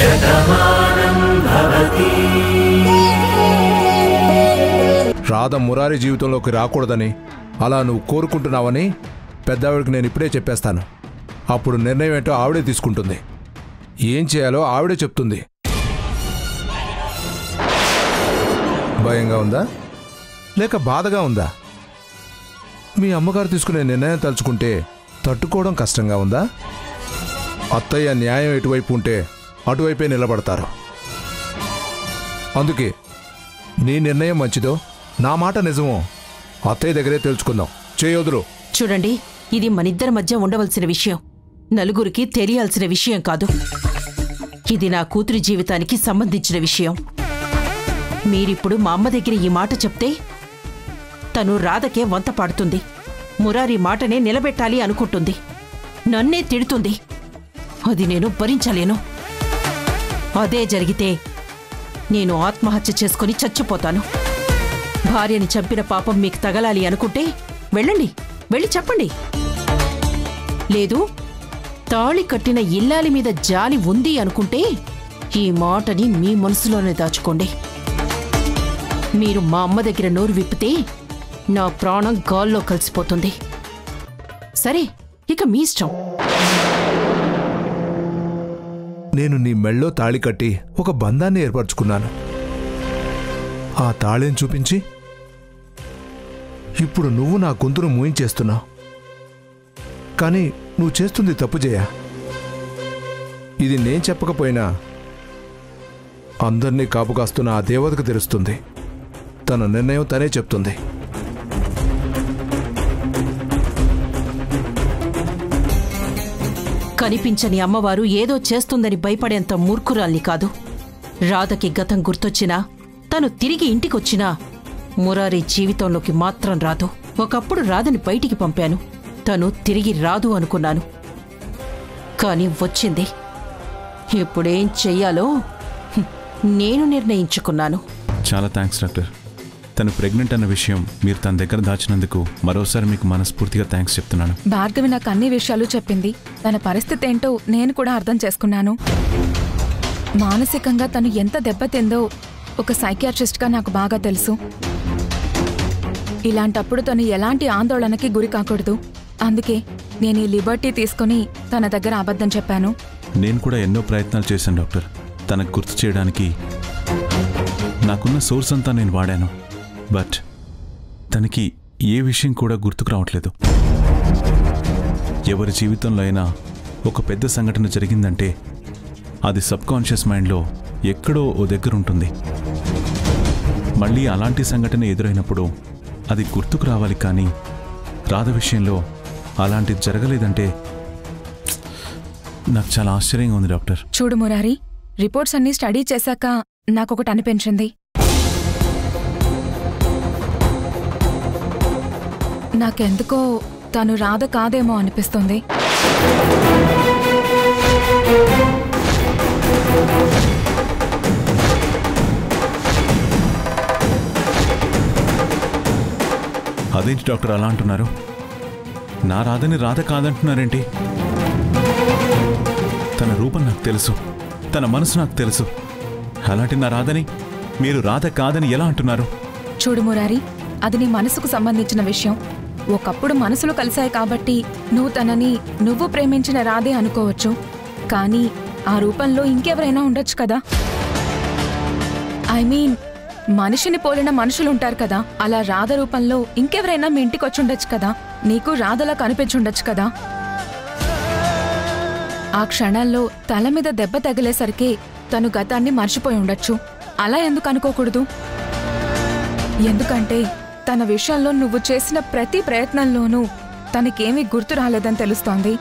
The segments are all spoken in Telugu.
రాధ మురారి జీవితంలోకి రాకూడదని అలా నువ్వు కోరుకుంటున్నావని పెద్దవాడికి నేను ఇప్పుడే చెప్పేస్తాను. అప్పుడు నిర్ణయం ఏంటో ఆవిడే తీసుకుంటుంది. ఏం చేయాలో ఆవిడే చెప్తుంది. భయంగా ఉందా లేక బాధగా ఉందా? మీ అమ్మగారు తీసుకునే నిర్ణయం తలుచుకుంటే తట్టుకోవడం కష్టంగా ఉందా? అత్తయ్య న్యాయం ఎటువైపు ఉంటే అటువైపే నిలబడతారు. అందుకే నీ నిర్ణయం మంచిదో నా మాట నిజమో అత్తయ్య దగ్గరే తెలుసుకుందాం. చేయొదురు. చూడండి, ఇది మనిద్దరి మధ్య ఉండవలసిన విషయం, నలుగురికి తెలియాల్సిన విషయం కాదు. ఇది నా కూతురి జీవితానికి సంబంధించిన విషయం. మీరిప్పుడు మా అమ్మ దగ్గర ఈ మాట చెప్తే తను రాధకే వంత పాడుతుంది. మురారి మాటనే నిలబెట్టాలి అనుకుంటుంది. నన్నే తిడుతుంది. అది నేను భరించలేను. అదే జరిగితే నేను ఆత్మహత్య చేసుకుని చచ్చిపోతాను. భార్యని చంపిన పాపం మీకు తగలాలి అనుకుంటే వెళ్ళండి, వెళ్ళి చెప్పండి. లేదు, తాళి కట్టిన ఇల్లాలి మీద జాలి ఉంది అనుకుంటే ఈ మాటని మీ మనసులోనే దాచుకోండి. మీరు మా అమ్మ దగ్గర నోరు విప్పితే నా ప్రాణం గాల్లో కలిసిపోతుంది. సరే, ఇక మీ ఇష్టం. నేను నీ మెళ్ళో తాళి కట్టి ఒక బంధాన్ని ఏర్పరచుకున్నాను. ఆ తాళిని చూపించి ఇప్పుడు నువ్వు నా గొంతును మూయించేస్తున్నావు. కానీ నువ్వు చేస్తుంది తప్పు జయ. ఇది నేను చెప్పకపోయినా అందరినీ కాపు కాస్తున్న ఆ దేవతకు తెలుస్తుంది. తన నిర్ణయం తనే చెప్తుంది. కనిపించని అమ్మవారు ఏదో చేస్తుందని భయపడేంత మూర్ఖురాల్ని కాదు. రాధకి గతం గుర్తొచ్చినా తను తిరిగి ఇంటికొచ్చినా మురారి జీవితంలోకి మాత్రం రాదు. ఒకప్పుడు రాధని బయటికి పంపాను. తను తిరిగి రాదు అనుకున్నాను, కాని వచ్చింది. ఇప్పుడేం చెయ్యాలో నేను నిర్ణయించుకున్నాను. చాలా థ్యాంక్స్ డాక్టర్. తను ప్రెగ్నెంట్ అన్న విషయం మీరు తన దగ్గర దాచినందుకు మరోసారి మీకు మనస్ఫూర్తిగా థ్యాంక్స్ చెప్తున్నాను. భార్గవి నాకు అన్ని విషయాలు చెప్పింది. తన పరిస్థితి ఏంటో నేను కూడా అర్థం చేసుకున్నాను. మానసికంగా తను ఎంత దెబ్బతిందో ఒక సైకియాట్రిస్ట్గా నాకు బాగా తెలుసు. ఇలాంటప్పుడు తను ఎలాంటి ఆందోళనకి గురి కాకూడదు. అందుకే నేను ఈ లిబర్టీ తీసుకుని తన దగ్గర అబద్ధం చెప్పాను. నేను కూడా ఎన్నో ప్రయత్నాలు చేశాను డాక్టర్. తనకు గుర్తు చేయడానికి నాకున్న సోర్స్ అంతా నేను వాడాను. బట్ తనకి ఏ విషయం కూడా గుర్తుకు రావట్లేదు. ఎవరి జీవితంలో అయినా ఒక పెద్ద సంఘటన జరిగిందంటే అది సబ్కాన్షియస్ మైండ్లో ఎక్కడో ఓ దగ్గర ఉంటుంది. మళ్ళీ అలాంటి సంఘటన ఎదురైనప్పుడు అది గుర్తుకు రావాలి. కానీ రాధ విషయంలో అలాంటిది జరగలేదంటే నాకు చాలా ఆశ్చర్యంగా ఉంది డాక్టర్. చూడు మురారి, రిపోర్ట్స్ అన్నీ స్టడీ చేశాక నాకొకటి అనిపించింది. నాకెందుకో తను రాధ కాదేమో అనిపిస్తుంది. అదేంటి డాక్టర్ అలా అంటున్నారు? నా రాధని రాధ కాదంటున్నారేంటి? తన రూపం నాకు తెలుసు, తన మనసు నాకు తెలుసు. అలాంటి నా రాధని మీరు రాధ కాదని ఎలా అంటున్నారు? చూడు మురారి, అది నీ మనసుకు సంబంధించిన విషయం. ఒకప్పుడు మనసులు కలిశాయి కాబట్టి నువ్వు తనని నువ్వు ప్రేమించిన రాధే అనుకోవచ్చు. కానీ ఆ రూపంలో ఇంకెవరైనా ఉండొచ్చు కదా. ఐ మీన్, మనిషిని పోలిన మనుషులుంటారు కదా. అలా రాధ రూపంలో ఇంకెవరైనా మీ ఇంటికి వచ్చుండొచ్చు కదా. నీకు రాధలా కనిపించుండొచ్చు కదా. ఆ క్షణాల్లో తల మీద దెబ్బ తగిలేసరికి తను గతాన్ని మర్చిపోయి ఉండొచ్చు. అలా ఎందుకు అనుకోకూడదు? ఎందుకంటే తన విషయంలో నువ్వు చేసిన ప్రతి ప్రయత్నంలోనూ తనకేమీ గుర్తు రాలేదని తెలుస్తోంది.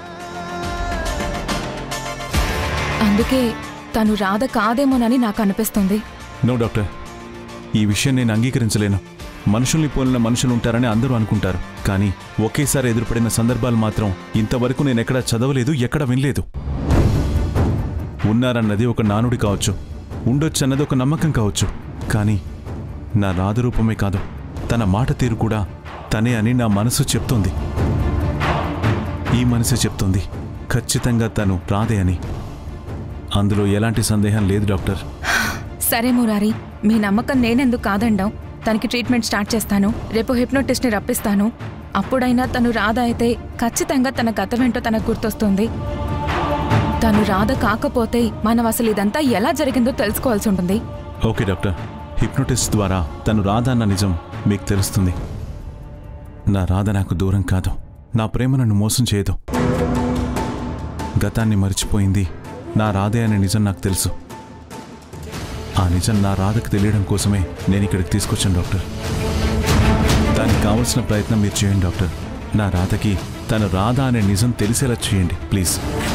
అందుకే తను రాధ కాదేమోనని నాకు అనిపిస్తుంది. నో డాక్టర్, ఈ విషయం నేను అంగీకరించలేను. మనుషుల్ని పోలిన మనుషులు ఉంటారని అందరూ అనుకుంటారు. కానీ ఒకేసారి ఎదురుపడిన సందర్భాలు మాత్రం ఇంతవరకు నేనెక్కడా చదవలేదు, ఎక్కడ వినలేదు. ఉన్నారన్నది ఒక నానుడి కావచ్చు, ఉండొచ్చన్నది ఒక నమ్మకం కావచ్చు. కానీ నా రాధ రూపమే కాదు, తన మాట తీరు కూడా తనే అని నా మనసు చెప్తోంది. ఈ మనసు చెప్తోంది ఖచ్చితంగా తను రాధే అని. అందులో ఎలాంటి సందేహం లేదు డాక్టర్. సరే మురారి, మీ నమ్మకం నేనెందుకు కాదండాం. తనకి ట్రీట్మెంట్ స్టార్ట్ చేస్తాను. రేపు హిప్నోటిస్ట్ని రప్పిస్తాను. అప్పుడైనా తను రాధ అయితే ఖచ్చితంగా తన గతమేంటో తనకు గుర్తొస్తుంది. తను రాధ కాకపోతే మనం అసలు ఇదంతా ఎలా జరిగిందో తెలుసుకోవాల్సి ఉంటుంది. ఓకే డాక్టర్, హిప్నోటిస్ట్ ద్వారా తను రాధ అన్న నిజం మీకు తెలుస్తుంది. నా రాధ నాకు దూరం కాదు. నా ప్రేమ నన్ను మోసం చేయదు. గతాన్ని మర్చిపోయింది నా రాధే అనే నిజం నాకు తెలుసు. ఆ నిజం నా రాధకు తెలియడం కోసమే నేను ఇక్కడికి తీసుకొచ్చాను డాక్టర్. దానికి కావలసిన ప్రయత్నం మీరు చేయండి డాక్టర్. నా రాధకి తను రాధ అనే నిజం తెలిసేలా చేయండి please.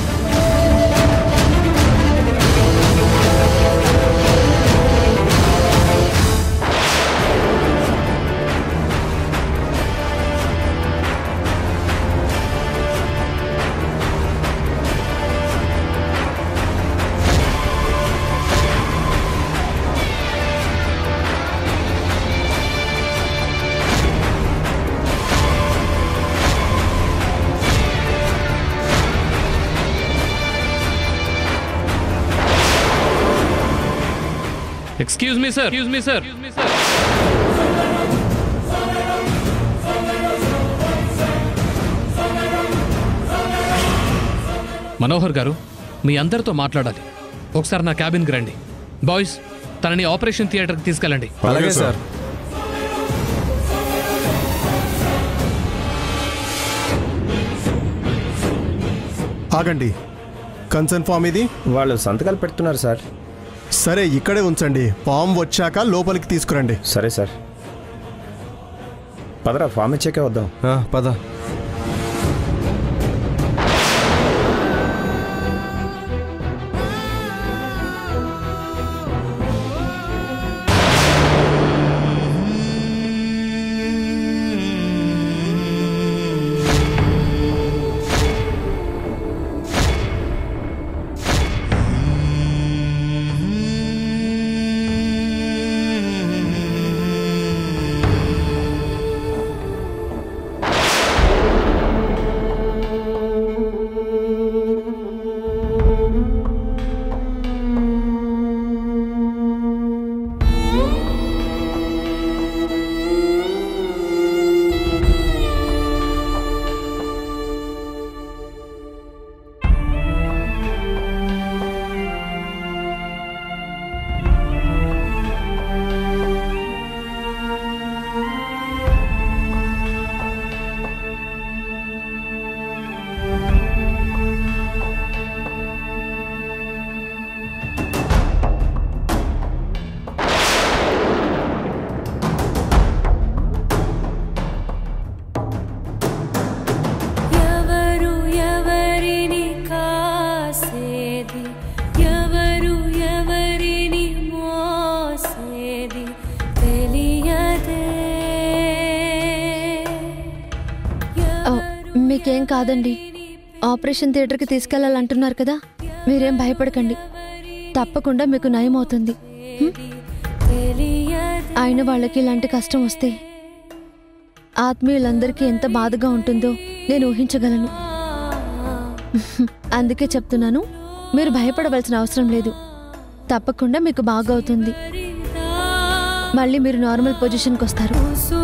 Excuse me, sir. Excuse me, sir. Manohar గారు, మీ అందరితో మాట్లాడాలి. ఒకసారి నా క్యాబిన్కి రండి. బాయ్స్, తనని ఆపరేషన్ థియేటర్కి తీసుకెళ్ళండి. అలాగే సార్. ఆగండి, కన్సర్న్ ఫామ్ ఇది. వాళ్ళు సంతకాలు పెడుతున్నారు సార్. సరే, ఇక్కడే ఉంచండి. ఫామ్ వచ్చాక లోపలికి తీసుకురండి. సరే సార్. పదరా, ఫామ్ ఇచ్చాకే వద్దాం. పద. మీకేం కాదండి. ఆపరేషన్ థియేటర్కి తీసుకెళ్లాలంటున్నారు కదా, మీరేం భయపడకండి. తప్పకుండా మీకు నయం అవుతుంది. అయిన వాళ్ళకి ఇలాంటి కష్టం వస్తే ఆత్మీయులందరికీ ఎంత బాధగా ఉంటుందో నేను ఊహించగలను. అందుకే చెప్తున్నాను, మీరు భయపడవలసిన అవసరం లేదు. తప్పకుండా మీకు బాగవుతుంది. మళ్ళీ మీరు నార్మల్ పొజిషన్కి వస్తారు.